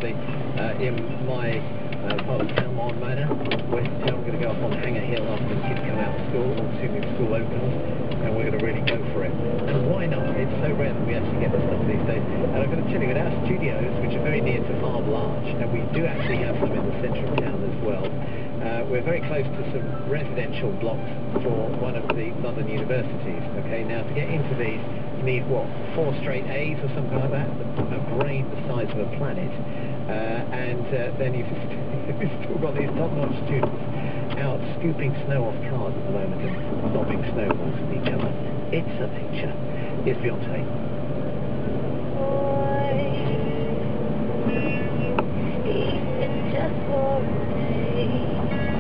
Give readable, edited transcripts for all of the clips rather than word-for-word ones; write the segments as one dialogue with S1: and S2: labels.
S1: In my part of town, on Manor, West Town. We're going to go up on Hanger Hill after the kids come out of school, or assuming school opens, and we're going to really go for it. And why not? It's so rare that we actually get the stuff these days. And I'm going to tell you, in our studios, which are very near to Marble Arch, and we do actually have some in the centre of town as well, we're very close to some residential blocks for one of the London universities. Okay, now to get into these, you need what, 4 straight A's or something like that, a brain the size of a planet, and then you've still got these top-notch students out scooping snow off cars at the moment and bobbing snowballs with each other. It's a picture. Here's Beyonce.
S2: Just for a day.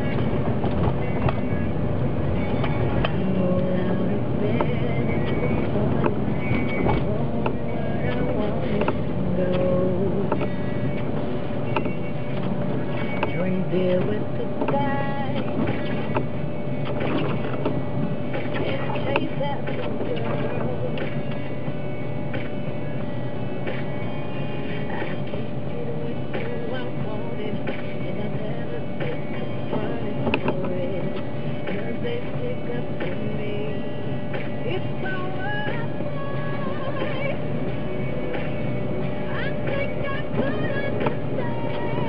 S2: There with the guy and chase after the girl. I can't get with you, I want it, and I never get confronted for it, 'cause they stick up for me. It's alright. I think I could understand.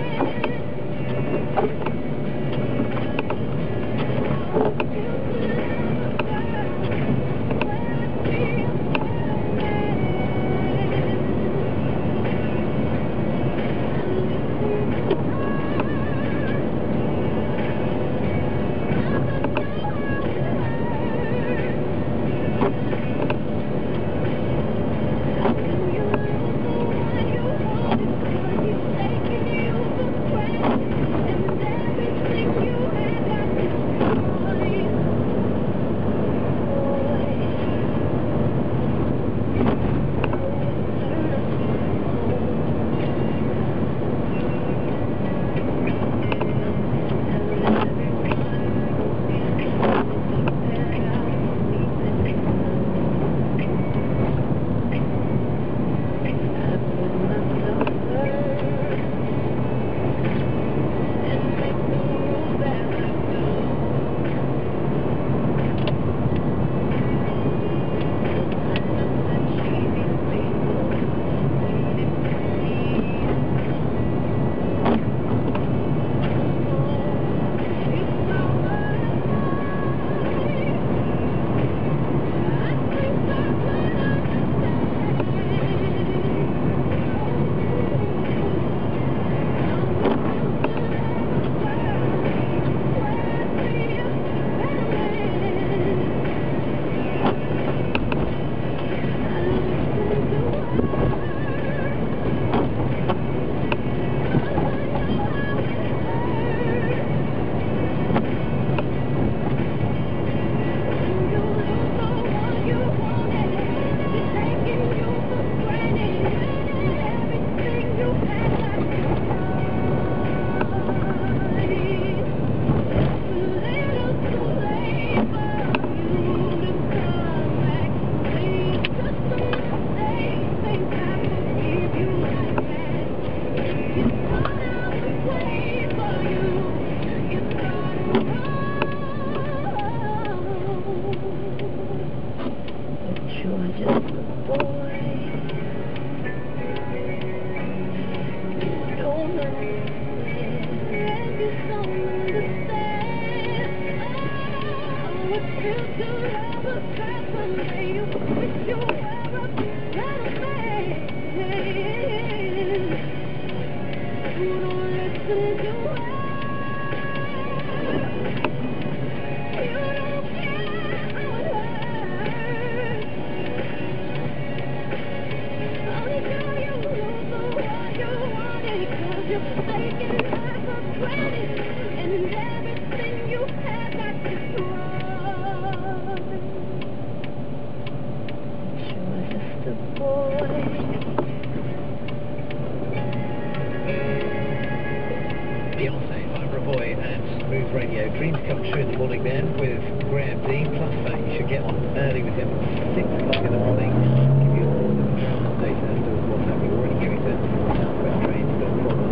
S1: Beyonce, Ivor Boy and Smooth Radio. Dreams come true in the morning then with Graham Dean. Plus that, you should get on early with him at 6 o'clock in the morning. Give you all the ground update as to what's happening. We're already giving the Southwest trains, no problem.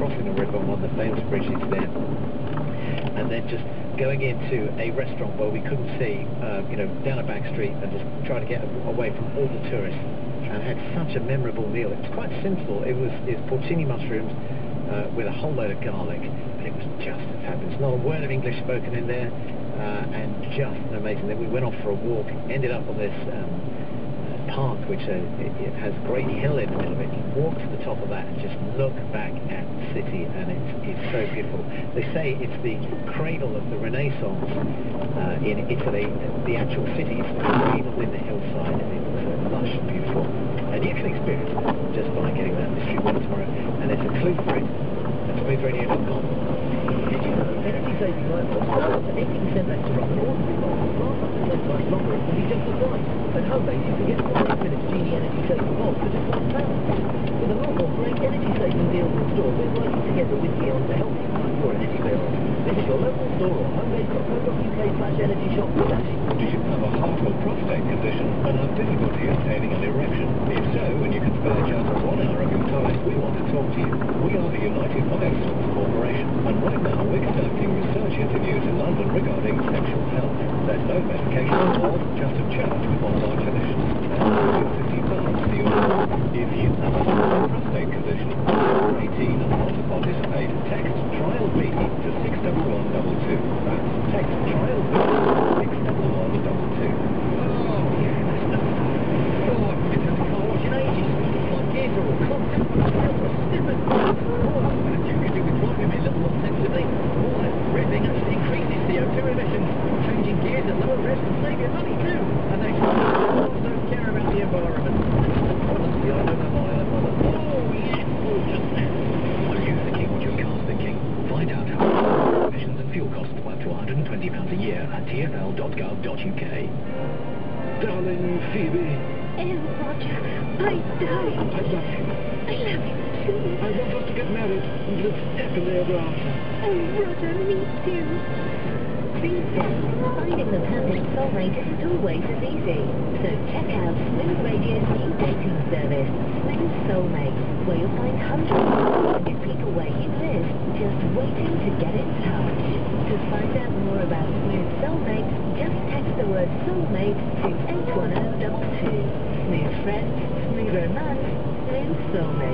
S1: crossing the river on one of the famous bridges there, and then just going into a restaurant where we couldn't see, down a back street, and just trying to get away from all the tourists, and had such a memorable meal. It was quite simple. It was porcini mushrooms with a whole load of garlic, and it was just fabulous. Not a word of English spoken in there, and just amazing. Then we went off for a walk, ended up on this park, which it has a great hill in the middle of it. You walk to the top of that and just look back at the city, and it's so beautiful. They say it's the cradle of the Renaissance in Italy. The actual city is cradled in the hillside, and it's lush and beautiful. And you can experience it just by getting that mystery one tomorrow. And there's a clue for it at smoothradio.com.
S3: Did you know energy saving light bulbs are up to 80% less to run than ordinary bulbs? Last up to 10 times longer and can be just as bright. At Homebase you can get 5 minutes Genie energy saving bulbs for just £1. With a lot more great energy saving deals in store, we're working together with you to help you cut your energy bills. Visit your local store or homebase.co.uk/energy shop today.
S1: Do you have a heart or prostate condition and have difficulty obtaining an erection? If so, and you can spare just 1 hour of your time, we want to talk to you. We are the United Biosource Corporation, and right now we're conducting research interviews in London regarding sexual health. There's no medication involved, just a chat with one of our clinicians. And £50 for your call. If you have a heart or prostate condition, or 18 and want to participate, text Trial B to 61122. That's text Trial B to 61122.
S3: Oh, yeah, that's enough. Oh, I haven't been to the car wash in ages. My gears are all clogged. Still a stiffened. Oh, you could do with driving me a little more sensibly. All that revving actually increases CO2 emissions. Changing gears at lower revs can save you money too. And they don't care about the environment.
S1: Honestly, I don't know why I bother.
S3: Oh, yes, gorgeous.
S1: Are you thinking what your car's thinking? Find out how emissions and fuel costs up to £120 a year at tfl.gov.uk. Darling Phoebe.
S2: Oh, Roger, I die.
S1: I love you.
S2: I love you too.
S1: I want us to get married and live happily ever after.
S2: Oh, Roger, me too.
S4: These days, finding the perfect soulmate isn't always as easy. So check out Smooth Radio's new dating service, Smooth Soulmate, where you'll find hundreds of people where you live, just waiting to get in touch. To find out more about Smooth Soulmate, just text the word soulmate to 81022. Smooth friends, smooth romance, smooth soulmate.